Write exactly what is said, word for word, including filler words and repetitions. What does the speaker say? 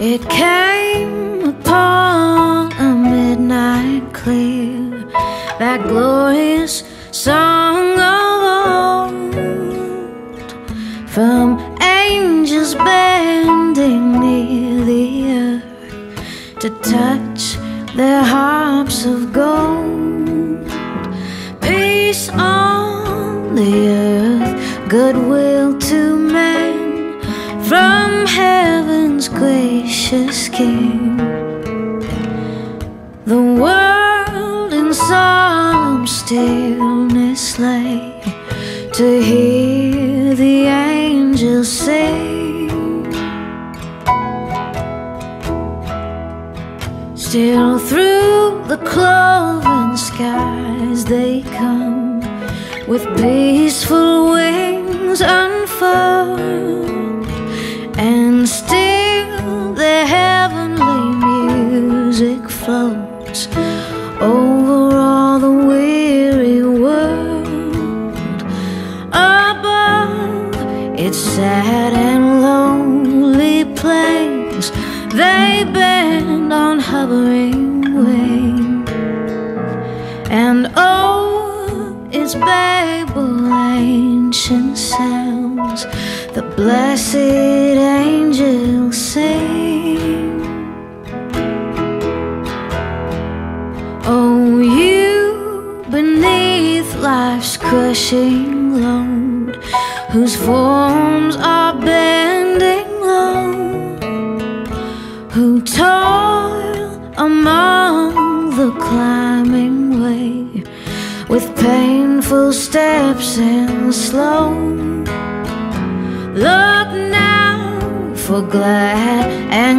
It came upon a midnight clear, that glorious song of old, from angels bending near the earth to touch their harps of gold. Peace on the earth, goodwill to men, from heaven's gracious King. The world in solemn stillness lay to hear the angels sing. Still through the cloven skies they come, with peaceful wings unfurled, and still their heavenly music floats over all the weary world. Above its sad and lonely plains, they bend on hovering wing, and oh, its Babel ancient sounds the blessed angels sing. Oh, you beneath life's crushing load, whose forms are bending low, who toil among the climbing way with painful steps and slow. Look now, for glad and